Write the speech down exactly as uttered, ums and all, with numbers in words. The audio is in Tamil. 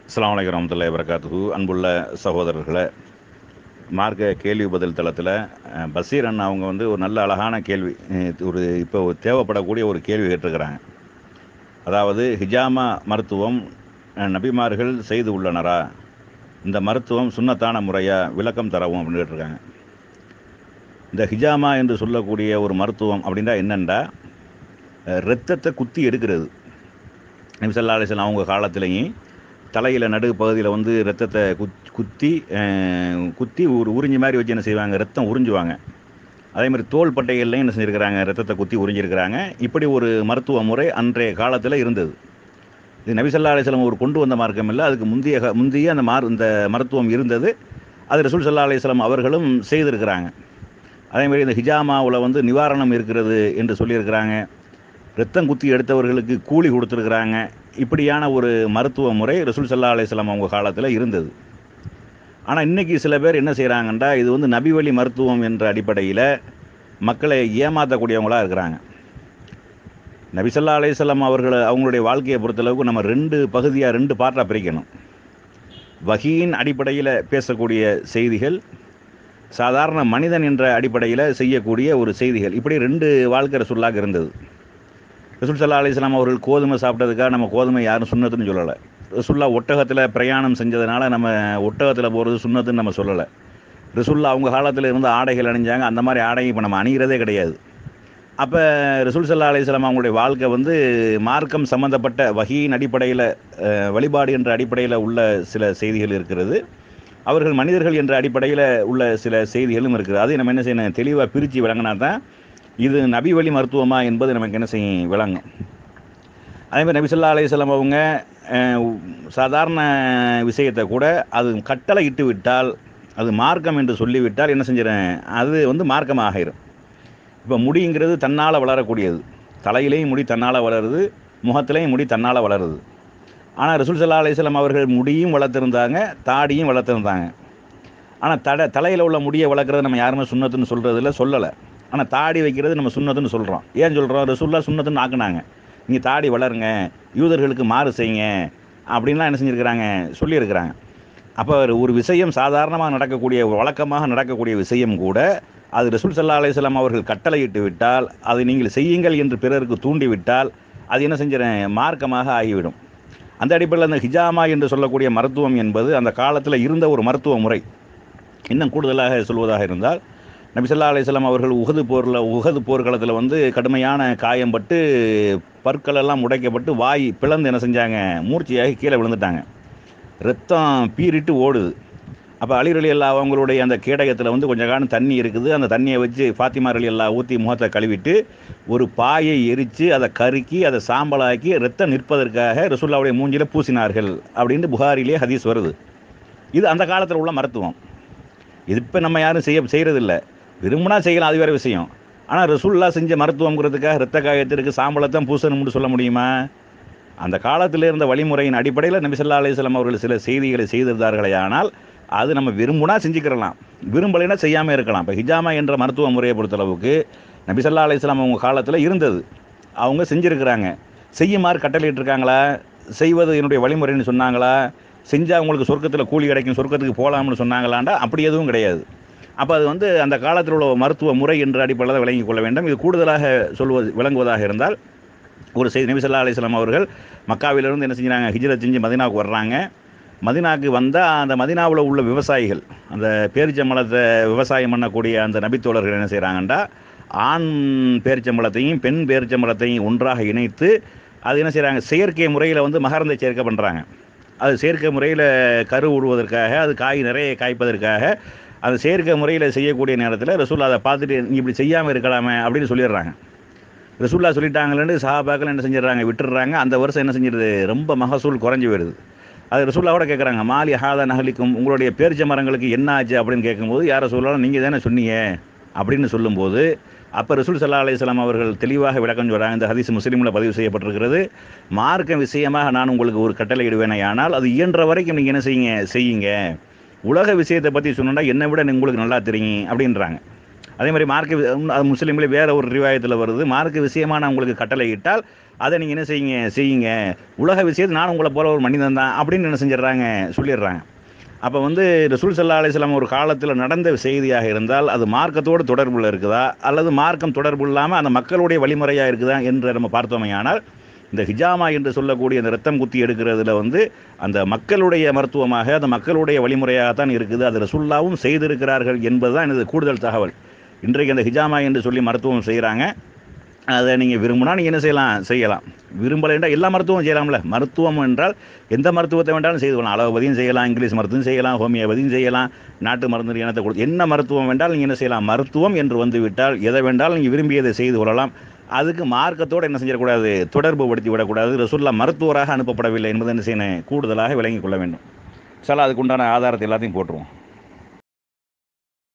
அஸ்ஸலாமு அலைக்கும் வரஹ்மத்துல்லாஹி வபரகாத்துஹு. அன்புள்ள சகோதரர்களே, மார்க்க கேள்வி பதில் தளத்தில் அஹ், பஷீர் அண்ணா அவங்க வந்து ஒரு நல்ல அழகான கேள்வி, அஹ், ஒரு இப்போ தேவைப்படக்கூடிய ஒரு கேள்வி கேட்டிருக்கிறாங்க. அதாவது ஹிஜாமா மருத்துவம் அஹ், நபிமார்கள் செய்து உள்ளனரா, இந்த மருத்துவம் சுன்னத்தான முறையா, விளக்கம் தரவும் அப்படின்னு கேட்டிருக்காங்க. இந்த ஹிஜாமா என்று சொல்லக்கூடிய ஒரு மருத்துவம் அப்படின்னா என்னென்னா, இரத்தத்தை குத்தி எடுக்கிறது. நபி ஸல்லல்லாஹு அலைஹி வஸல்லம் அவங்க காலத்திலையும் தலையில் நடு பகுதியில் வந்து ரத்தத்தை குத் குத்தி அஹ், குத்தி ஒரு உறிஞ்சி மாதிரி வச்சு என்ன செய்வாங்க, ரத்தம் உறிஞ்சுவாங்க. அதே மாதிரி தோள் பட்டைகள்லையும் என்ன செஞ்சுருக்கிறாங்க, ரத்தத்தை குத்தி உறிஞ்சிருக்கிறாங்க. இப்படி ஒரு மருத்துவ முறை அன்றைய காலத்தில் இருந்தது. இது நபி ஸல்லல்லாஹு அலைஹி வஸல்லம் ஒரு கொண்டு வந்த மார்க்கம் இல்லை, அதுக்கு முந்தைய க- முந்தைய அந்த மார் இந்த மருத்துவம் இருந்தது. அது ரசூல் ஸல்லல்லாஹு அலைஹி வஸல்லம் அவர்களும் செய்திருக்கிறாங்க. அதே மாதிரி இந்த ஹிஜாமாவில் வந்து நிவாரணம் இருக்கிறது என்று சொல்லியிருக்கிறாங்க. ரத்தம் குத்தி எடுத்தவர்களுக்கு கூலி கொடுத்துருக்குறாங்க. இப்படியான ஒரு மருத்துவ முறை ரசூல் ஸல்லல்லாஹு அலைஹி வஸல்லம் அவங்க காலத்தில் இருந்தது. ஆனால் இன்றைக்கி சில பேர் என்ன செய்கிறாங்கன்றா, இது வந்து நபி வழி மருத்துவம் என்ற அடிப்படையில் மக்களை ஏமாற்றக்கூடியவங்களாக இருக்கிறாங்க. நபி ஸல்லல்லாஹு அலைஹி வஸல்லம் அவர்கள் அவங்களுடைய வாழ்க்கையை பொறுத்தளவுக்கு நம்ம ரெண்டு பகுதியாக ரெண்டு பார்ட்டாக பிரிக்கணும். வஹீயின் அடிப்படையில் பேசக்கூடிய செய்திகள், சாதாரண மனிதன் என்ற அடிப்படையில் செய்யக்கூடிய ஒரு செய்திகள், இப்படி ரெண்டு வாழ்க்கை ரசூலுல்லாஹ்க்கு இருந்தது. ரசூல் ஸல்லல்லாஹு அலைஹி வஸல்லம் அவர்கள் கோதுமை சாப்பிட்டதுக்காக நம்ம கோதுமை யாரும் சுன்னத்துன்னு சொல்லலை. ரசூலுல்லாஹ் ஒட்டகத்தில் பிரயாணம் செஞ்சதுனால நம்ம ஒட்டகத்தில் போகிறது சுன்னத்துன்னு நம்ம சொல்லலை. ரசூலுல்லாஹ் அவங்க காலத்தில் இருந்த ஆடைகள் அணிஞ்சாங்க, அந்த மாதிரி ஆடையை இப்போ நம்ம அணிகிறதே கிடையாது. அப்போ ரசூல் ஸல்லல்லாஹு அலைஹி வஸல்லம் அவங்களுடைய வாழ்க்கை வந்து மார்க்கம் சம்பந்தப்பட்ட வஹீயின் அடிப்படையில், அஹ், வழிபாடு என்ற அடிப்படையில் உள்ள சில செய்திகள் இருக்கிறது. அவர்கள் மனிதர்கள் என்ற அடிப்படையில் உள்ள சில செய்திகளும் இருக்குது. அதை நம்ம என்ன செய்யணும், தெளிவாக பிரித்து விளங்கினா தான் இது நபி வழி மருத்துவமா என்பது நமக்கு என்ன செய்யும், விளங்கும். அதேமாதிரி நபி ஸல்லல்லாஹு அலைஹி வஸல்லம் அவங்க அஹ், சாதாரண விஷயத்தை கூட அது கட்டளை இட்டு விட்டால், அது மார்க்கம் என்று சொல்லிவிட்டால் என்ன செஞ்சிடறேன், அது வந்து மார்க்கம் ஆகிரும். இப்போ முடிங்கிறது தன்னால் வளரக்கூடியது. தலையிலையும் முடி தன்னால் வளருது, முகத்திலையும் முடி தன்னால் வளருது. ஆனால் ரசூல் ஸல்லல்லாஹு அலைஹி வஸல்லம் அவர்கள் முடியும் வளர்த்துருந்தாங்க, தாடியும் வளர்த்துருந்தாங்க. ஆனால் தட தலையில் உள்ள முடியை வளர்க்குறது நம்ம யாருமே சுன்னத்துன்னு சொல்கிறதில்ல, சொல்லலை. ஆனால் தாடி வைக்கிறது நம்ம சுன்னத்துன்னு சொல்கிறோம். ஏன் சொல்கிறோம், ரசூலுல்லாஹ் சுன்னத்துன்னு ஆக்குனாங்க. நீங்கள் தாடி வளருங்க, யூதர்களுக்கு மாறு செய்யுங்க அப்படின்லாம் என்ன செஞ்சுருக்கிறாங்க, சொல்லியிருக்கிறாங்க. அப்போ ஒரு விஷயம் சாதாரணமாக நடக்கக்கூடிய, வழக்கமாக நடக்கக்கூடிய விஷயம் கூட அது ரசூல் ஸல்லல்லாஹு அலைஹி வஸல்லம் அவர்கள் கட்டளையிட்டு விட்டால், அதை நீங்கள் செய்யுங்கள் என்று பிறருக்கு தூண்டிவிட்டால் அது என்ன செஞ்சிடறேன், மார்க்கமாக ஆகிவிடும். அந்த அடிப்படையில் அந்த ஹிஜாமா என்று சொல்லக்கூடிய மருத்துவம் என்பது அந்த காலத்தில் இருந்த ஒரு மருத்துவ முறை. இன்னும் கூடுதலாக சொல்வதாக இருந்தால், நபி ஸல்லல்லாஹு அலைஹி வஸல்லம் அவர்கள் உஹது போரில் உஹது போர்க்களத்தில் வந்து கடுமையான காயம்பட்டு பற்களெல்லாம் உடைக்கப்பட்டு வாய் பிளந்து என்ன செஞ்சாங்க, மூர்ச்சையாகி கீழே விழுந்துட்டாங்க. ரத்தம் பீறிட்டு ஓடுது. அப்போ அலி ரலியல்லாஹு அவங்களுடைய அந்த கேடயத்தில் வந்து கொஞ்சம் காலம் தண்ணி இருக்குது. அந்த தண்ணியை வச்சு ஃபாத்திமா ரலியல்லாஹு ஊற்றி முகத்தை கழுவிட்டு ஒரு பாயை எரித்து அதை கருக்கி அதை சாம்பலாக்கி ரத்தம் நிற்பதற்காக ரசூலுல்லாஹ்வுடைய மூஞ்சியில் பூசினார்கள் அப்படின்னு புகாரிலே ஹதீஸ் வருது. இது அந்த காலத்தில் உள்ள மருத்துவம். இது இப்போ நம்ம யாரும் செய்ய செய்கிறதில்ல. விரும்பினா செய்யலாம், அது வேறு விஷயம். ஆனால் ரசூலுல்லாஹ் செஞ்ச மருத்துவங்கிறதுக்காக இரத்த காயத்திற்கு சாம்பலத்தான் பூசணும்னு சொல்ல முடியுமா? அந்த காலத்தில் இருந்த வழிமுறையின் அடிப்படையில் நபி ஸல்லல்லாஹு அலைஹி வஸல்லம் அவர்கள் சில செய்திகளை செய்திருந்தார்களே, ஆனால் அது நம்ம விரும்புனா செஞ்சுக்கிறலாம், விரும்பலைன்னா செய்யாமல் இருக்கலாம். இப்போ ஹிஜாமா என்ற மருத்துவ முறையை பொறுத்தளவுக்கு நபி ஸல்லல்லாஹு அலைஹி வஸல்லம் அவங்க காலத்தில் இருந்தது, அவங்க செஞ்சுருக்கிறாங்க. செய்யுமாறு கட்டளையிட்டிருக்காங்களா, செய்வது என்னுடைய வழிமுறைன்னு சொன்னாங்களா, செஞ்சால் உங்களுக்கு சொர்க்கத்தில் கூலி கிடைக்கும், சொர்க்கத்துக்கு போகலாம்னு சொன்னாங்களாண்டா அப்படி எதுவும் கிடையாது. அப்போ அது வந்து அந்த காலத்தில் உள்ள மருத்துவ முறை என்ற அடிப்படையில் தான் விளங்கிக் கொள்ள வேண்டும். இது கூடுதலாக சொல்வது விளங்குவதாக இருந்தால், ஒரு செய்தி, நபி ஸல்லல்லாஹு அலைஹி வஸல்லம் அவர்கள் மக்காவிலிருந்து என்ன செஞ்சாங்க, ஹிஜ்ரத் செஞ்சு மதீனாவுக்கு வர்றாங்க. மதீனாவுக்கு வந்தால் அந்த மதீனாவில் உள்ள விவசாயிகள், அந்த பேரிச்சம்பழத்தை விவசாயம் பண்ணக்கூடிய அந்த நபித்தோழர்கள் என்ன செய்கிறாங்கண்டா, ஆண் பேரிச்சம்பழத்தையும் பெண் பேரிச்சம்பழத்தையும் ஒன்றாக இணைத்து அது என்ன செய்கிறாங்க, செயற்கை முறையில் வந்து மகரந்த சேர்க்கை பண்ணுறாங்க. அது செயற்கை முறையில் கரு விடுவதற்காக, அது காய் நிறைய காய்ப்பதற்காக அந்த செயற்கை முறையில் செய்யக்கூடிய நேரத்தில் ரசூலுல்லாஹ் அதை பார்த்துட்டு நீ இப்படி செய்யாமல் இருக்கலாமே அப்படின்னு சொல்லிடுறாங்க. ரசூலுல்லாஹ் சொல்லிட்டாங்களேன்னு சஹாபாக்கள் என்ன செஞ்சிடறாங்க, விட்டுடுறாங்க. அந்த வருஷம் என்ன செஞ்சிருது, ரொம்ப மகசூல் குறைஞ்சி வருது. அது ரசூலுல்லாஹ் கூட கேட்குறாங்க, மாலி ஹாதா நஹலிக்கும், உங்களுடைய பேரிச்ச மரங்களுக்கு என்ன ஆச்சு அப்படின்னு கேட்கும்போது, யார் ரசூலுல்லாஹ் நீங்கள் தானே சொன்னீங்க அப்படின்னு சொல்லும்போது, அப்போ ரசூல் ஸல்லல்லாஹு அலைஹி வஸல்லம் அவர்கள் தெளிவாக விளக்கம் சொல்கிறாங்க. இந்த ஹதீஸ் முஸ்லீமில் பதிவு செய்யப்பட்டிருக்கிறது. மார்க்க விஷயமாக நான் உங்களுக்கு ஒரு கட்டளை இடுவேனே, ஆனால் அது இயன்ற வரைக்கும் நீங்கள் என்ன செய்யுங்க செய்யுங்க. உலக விஷயத்தை பற்றி சொன்னா என்னை விட உங்களுக்கு நல்லா தெரியும் அப்படின்றாங்க. அதே மாதிரி மார்க்க அது முஸ்லீம்லேயே வேற ஒரு ரிவாயத்தில் வருது, மார்க்க விஷயமாக நான் உங்களுக்கு கட்டளை இட்டால் அதை நீங்கள் என்ன செய்யுங்க செய்யுங்க, உலக விஷயத்தை நான் உங்களை போல ஒரு மனிதன் தான் அப்படின்னு என்ன செஞ்சிடறாங்க சொல்லிடுறாங்க. அப்போ வந்து ரசூல் ஸல்லல்லாஹு அலைஹி வஸல்லம் ஒரு காலத்தில் நடந்த செய்தியாக இருந்தால் அது மார்க்கத்தோடு தொடர்புள்ள இருக்குதா அல்லது மார்க்கம் தொடர்பு இல்லாமல் அந்த மக்களுடைய வழிமுறையாக இருக்குதா என்று நம்ம பார்த்தோமையானால், இந்த ஹிஜாமா என்று சொல்லக்கூடிய அந்த ரத்தம் குத்தி எடுக்கிறதுல வந்து அந்த மக்களுடைய மருத்துவமாக அந்த மக்களுடைய வழிமுறையாக தான் இருக்குது, அது ரசூலுல்லாஹ்வும் செய்திருக்கிறார்கள் என்பது தான் எனது கூடுதல் தகவல். இன்றைக்கு அந்த ஹிஜாமா என்று சொல்லி மருத்துவம் செய்கிறாங்க, அதை நீங்கள் விரும்பினா நீங்கள் என்ன செய்யலாம் செய்யலாம், விரும்பலை என்றால் எல்லா மருத்துவம் செய்யலாம்ல. மருத்துவம் என்றால் எந்த மருத்துவத்தை வேண்டாலும் செய்து கொள்ளலாம், அலோபதியும் செய்யலாம், இங்கிலீஷ் மருத்துவம் செய்யலாம், ஹோமியோபதியும் செய்யலாம், நாட்டு மருந்து இனத்தை கொடுத்து என்ன மருத்துவம் வேண்டாலும் நீங்கள் என்ன செய்யலாம். மருத்துவம் என்று வந்து விட்டால் எதை வேண்டாலும் நீங்கள் விரும்பியதை செய்து கொள்ளலாம். அதுக்கு மார்க்கத்தோடு என்ன செஞ்சிடக்கூடாது, தொடர்பு படுத்தி விடக்கூடாது. ரசூலுல்லாஹ் மருத்துவராக அனுப்பப்படவில்லை என்பதை என்ன செய்யணும் கூடுதலாக விளங்கிக் கொள்ள வேண்டும். சார் அதுக்கு உண்டான ஆதாரத்தை எல்லாத்தையும் போட்டுருவோம்.